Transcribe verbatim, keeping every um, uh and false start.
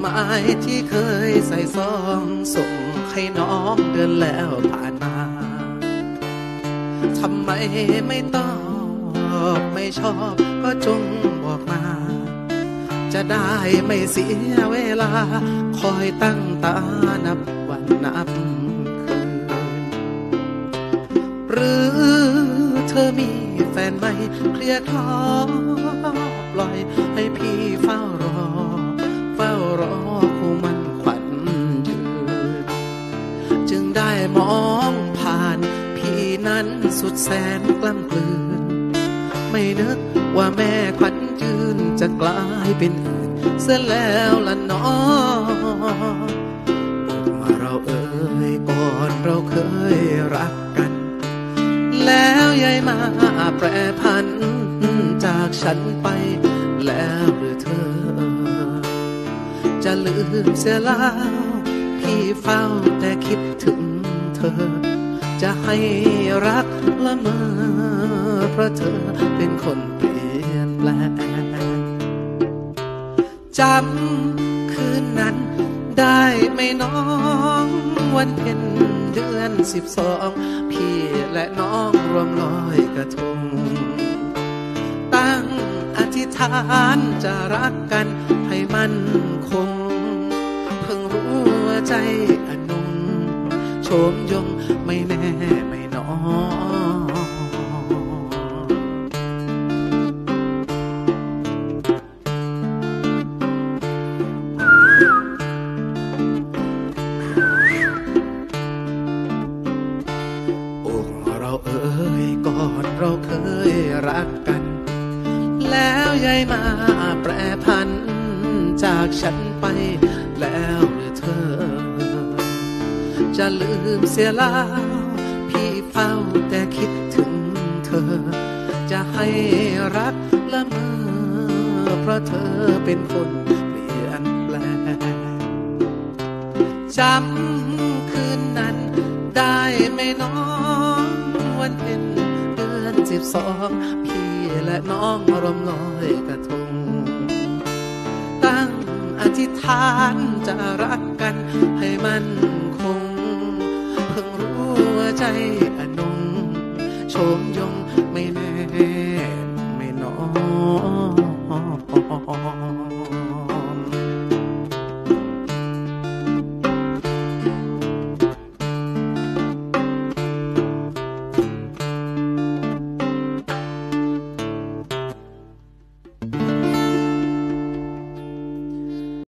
หมายที่เคยใส่ซองส่งให้น้องเดือนแล้วผ่านมาทำไมไม่ตอบไม่ชอบก็จงบอกมาจะได้ไม่เสียเวลาคอยตั้งตานับวันนับคืนหรือเธอมีแฟนไหมเคลียร์คลอปล่อยให้พี่เฝ้ารอเฝ้ารอคู่มันขวัญยืนจึงได้มองผ่านพี่นั้นสุดแสนกล้ำกลืนไม่นึกว่าแม่ขวัญยืนจะกลายเป็นอื่นเสียแล้วล่ะน้องมาเราเอ่ยก่อนเราเคยรักกันแล้วยายมาแปรพันจากฉันไปแล้วหรือเธอจะลืมเสียแล้วพี่เฝ้าแต่คิดถึงเธอจะให้รักละเมอเพราะเธอเป็นคนเปลี่ยนแปลงจำคืนนั้นได้ไหมน้องวันเพ็ญเดือนสิบสองพี่และน้องรวมลอยกระทงตั้งอธิษฐานจะรักกันให้มันคงเพิ่งรู้ว่าใจอนงโฉมยงไม่แน่ไม่นอนก่อนเราเคยรักกันแล้วยายมาแปรพันจากฉันไปแล้วหรือเธอจะลืมเสียแล้วพี่เฝ้าแต่คิดถึงเธอจะให้รักละเมอเพราะเธอเป็นคนเปลี่ยนแปลงจำคืนนั้นได้ไหมน้องวันเพ็ญสิบสองพี่และน้องรวมลอยกระทงตั้งอธิษฐานจะรักกันให้มันคงเพิ่งรู้ว่าใจอนงโฉมยง